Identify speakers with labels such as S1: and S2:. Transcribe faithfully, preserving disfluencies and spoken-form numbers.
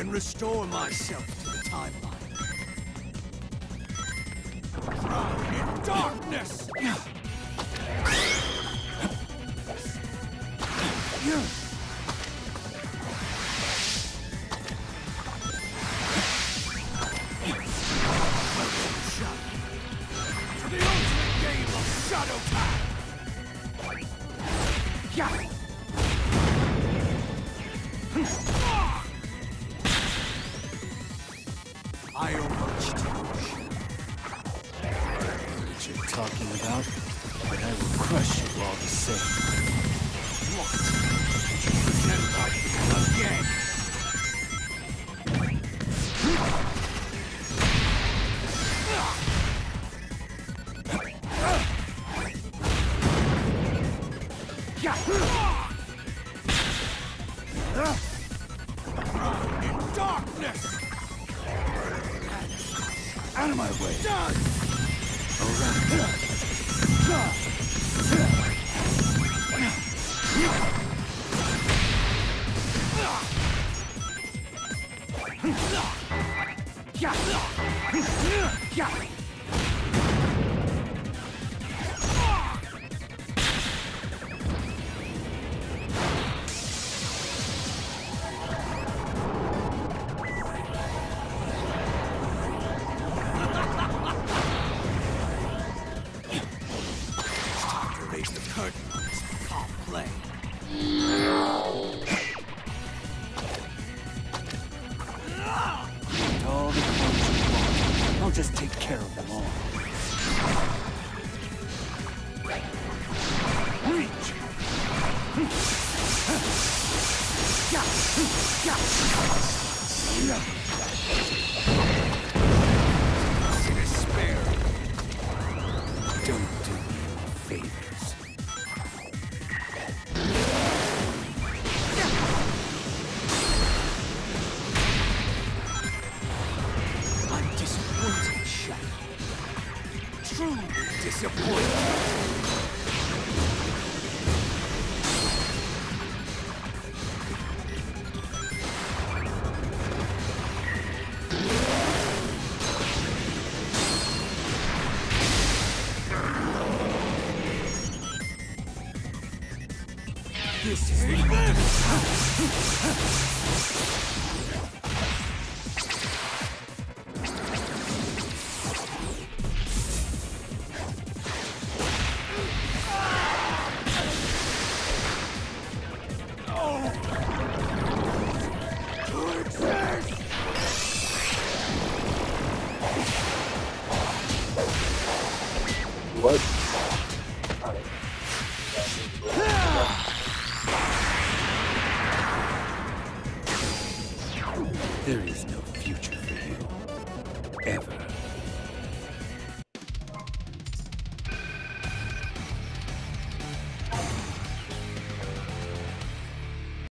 S1: and restore myself to the timeline. Drown in darkness! To the ultimate game of Shadow Path! I almost what you're talking about, but I will crush you all the same. What? Remember again! In darkness! Out of my way! Done! Raise the curtain on this foul play. And all the clothes you want, I'll just take care of them all. Reach! Despair. Don't do me any favors. I'm disappointed, Shadow. Truly disappointed. This is the end!
S2: What?
S1: There is no